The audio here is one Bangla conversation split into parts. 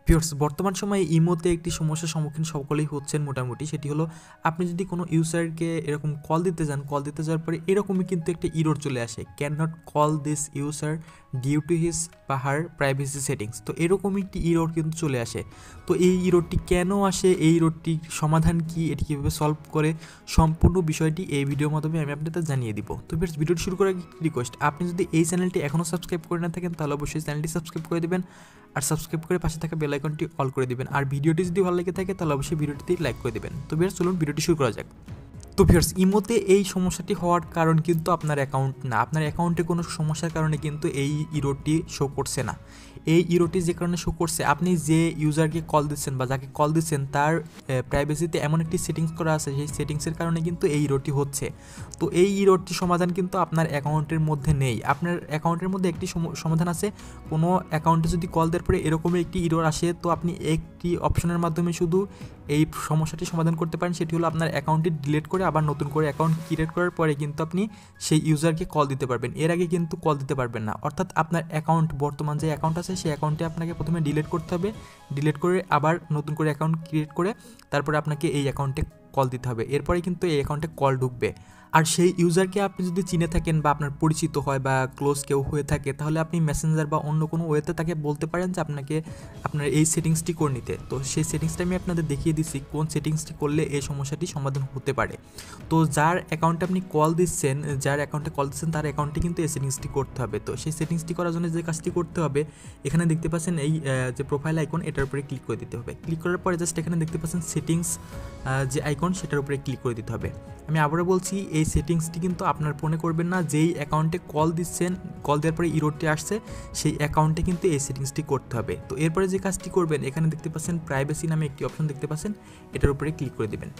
ভিউয়ার্স, বর্তমান সময়ে ইমোতে একটি সমস্যার সম্মুখীন সকলেই হচ্ছেন মোটামুটি। সেটি হলো আপনি যদি কোনো ইউজারকে এরকম কল দিতে যান, কল দিতে যাওয়ার পরে এরকমই কিন্তু একটা ইরর চলে আসে, can not call this user due to his বা হার প্রাইভেসি সেটিংস। তো এরকমই একটি ইরর কিন্তু চলে আসে। তো এই ইররটি কেন আসে, এই ইররটির সমাধান কি, এটি কীভাবে সলভ করে, সম্পূর্ণ বিষয়টি এই ভিডিওর মাধ্যমে আমি আপনাদের জানিয়ে দিব। তো ভিউয়ার্স, ভিডিওটি শুরু করার রিকোয়েস্ট, আপনি যদি এই চ্যানেলটি এখনও সাবস্ক্রাইব করে না থাকেন তাহলে অবশ্যই চ্যানেলটি সাবস্ক্রাইব করে দেবেন, আর সাবস্ক্রাইব করে পাশে থাকা বেল আইকনটি অল করে দিবেন। আর ভিডিওটি যদি ভালো লেগে থাকে তাহলে অবশ্যই ভিডিওটিতে লাইক করে দিবেন। তো ভিউয়ার্স, চলুন ভিডিওটি শুরু করা যাক। তো ভিউয়ার্স, ইমোতে এই সমস্যাটি হওয়ার কারণ কিন্তু আপনার অ্যাকাউন্ট না, আপনার অ্যাকাউন্টে কোনো সমস্যার কারণে কিন্তু এই ইরোরটি শো করছে না। এই ইরোরটি যে কারণে শো করছে, আপনি যে ইউজারকে কল দিচ্ছেন বা যাকে কল দিচ্ছেন তার প্রাইভেসিতে এমন একটি সেটিংস করা আছে, সেই সেটিংসের কারণে কিন্তু এই ইরোরটি হচ্ছে। তো এই ইরোরটি সমাধান কিন্তু আপনার অ্যাকাউন্টের মধ্যে নেই। আপনার অ্যাকাউন্টের মধ্যে একটি সমাধান আছে, কোনো অ্যাকাউন্টে যদি কল দেওয়ার পরে এরকমই একটি ইরোর আসে, তো আপনি একটি অপশনের মাধ্যমে শুধু এই সমস্যাটি সমাধান করতে পারেন। সেটি হলো আপনার অ্যাকাউন্টটি ডিলিট করে আবার নতুন করে অ্যাকাউন্ট ক্রিয়েট করার পরে কিন্তু আপনি সেই ইউজারকে কল দিতে পারবেন, এর আগে কিন্তু কল দিতে পারবেন না। অর্থাৎ আপনার অ্যাকাউন্ট, বর্তমান যে অ্যাকাউন্ট আছে সেই অ্যাকাউন্টে আপনাকে প্রথমে ডিলিট করতে হবে, ডিলিট করে আবার নতুন করে অ্যাকাউন্ট ক্রিয়েট করে তারপরে আপনাকে এই অ্যাকাউন্টে কল দিতে হবে। এরপরে কিন্তু এই অ্যাকাউন্টে কল ঢুকবে। আর সেই ইউজারকে আপনি যদি চিনে থাকেন বা আপনার পরিচিত হয় বা ক্লোজ কেউ হয়ে থাকে, তাহলে আপনি মেসেঞ্জার বা অন্য কোনো ওয়েতে তাকে বলতে পারেন যে আপনাকে আপনার এই সেটিংসটি করে নিতে। তো সেই সেটিংসটা আমি আপনাদের দেখিয়ে দিচ্ছি কোন সেটিংসটি করলে এই সমস্যাটি সমাধান হতে পারে। তো যার অ্যাকাউন্টে আপনি কল দিচ্ছেন, যার অ্যাকাউন্টে কল দিচ্ছেন তার অ্যাকাউন্টে কিন্তু এই সেটিংসটি করতে হবে। তো সেই সেটিংসটি করার জন্য যে কাজটি করতে হবে, এখানে দেখতে পাচ্ছেন এই যে প্রোফাইল আইকন, এটার উপরে ক্লিক করে দিতে হবে। ক্লিক করার পরে জাস্ট এখানে দেখতে পাচ্ছেন সেটিংস যে আইকন, সেটার উপরে ক্লিক করে দিতে হবে। আমি আবারও বলছি, এই সেটিংসটি কিন্তু আপনার ফোনে করবেন না, যেই অ্যাকাউন্টে কল দিচ্ছেন, কল দেওয়ার পরে ইরোরটি আসছে সেই অ্যাকাউন্টে কিন্তু এই সেটিংসটি করতে হবে। তো এরপরে যে কাজটি করবেন, এখানে দেখতে পাচ্ছেন প্রাইভেসি নামে একটি অপশন দেখতে পাচ্ছেন, এটার উপরে ক্লিক করে দেবেন।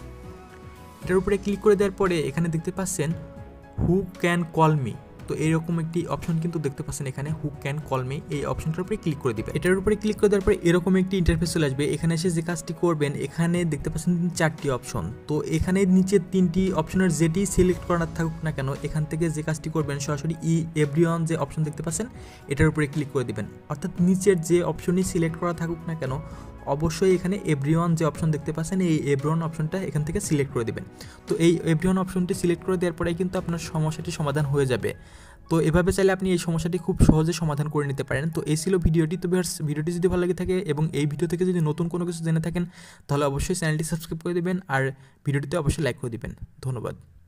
এটার উপরে ক্লিক করে দেওয়ার পরে এখানে দেখতে পাচ্ছেন হু ক্যান কল মি। তো এরকম একটি অপশন কিন্তু দেখতে পাচ্ছেন এখানে, হু ক্যান কল মি, এই অপশনটার উপরে ক্লিক করে দিবেন। এটার উপরে ক্লিক করে দেওয়ার পরে এরকম একটি ইন্টারফেস চলে আসবে। এখানে এসে যে কাজটি করবেন, এখানে দেখতে পাচ্ছেন 4টি অপশন। তো এখানে নিচে 3টি অপশনের যেটি সিলেক্ট করা থাকুক না কেন, এখান থেকে যে কাজটি করবেন সরাসরি এভরিওয়ান যে অপশন দেখতে পাচ্ছেন এটার উপরে ক্লিক করে দিবেন। অর্থাৎ নিচের যে অপশনই সিলেক্ট করা থাকুক না কেন, অবশ্যই এখানে এভরিওয়ান যে অপশন দেখতে পাচ্ছেন এই এভরিওয়ান অপশনটা এখান থেকে সিলেক্ট করে দিবেন। তো এই এভরিওয়ান অপশনটি সিলেক্ট করে দেওয়ার পরে কিন্তু আপনার সমস্যাটি সমাধান হয়ে যাবে। তো এভাবে চাইলে আপনি এই সমস্যাটি খুব সহজে সমাধান করে নিতে পারেন। তো এই ছিল ভিডিওটি। তো ভিডিওটি যদি ভালো লাগে থাকে এবং এই ভিডিও থেকে যদি নতুন কোনো কিছু জেনে থাকেন তাহলে অবশ্যই চ্যানেলটি সাবস্ক্রাইব করে দেবেন আর ভিডিওটিতে অবশ্যই লাইক করে দিবেন। ধন্যবাদ।